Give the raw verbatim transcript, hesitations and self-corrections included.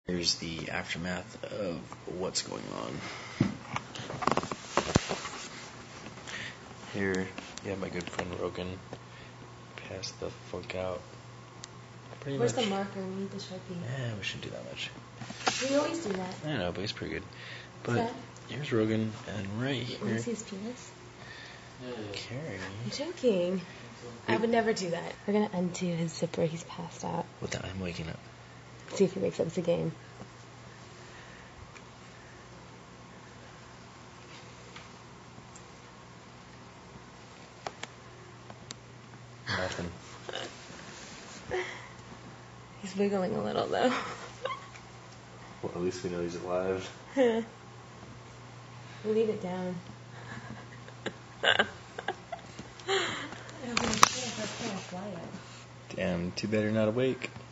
Here's the aftermath of what's going on. Here, yeah, my good friend Rogan passed the fuck out. Pretty Where's much. the marker? We need the Sharpie. Yeah, we shouldn't do that much. We always do that. I know, but he's pretty good. But that? here's Rogan, and right here. Let me see his penis. Kari. I'm joking. I would never do that. We're gonna undo his zipper. He's passed out. What the? I'm waking up. See if he wakes up. It's a game. Nothing. He's wiggling a little though. Well, at least we know he's alive. We'll leave it down. Damn, too bad you're not awake.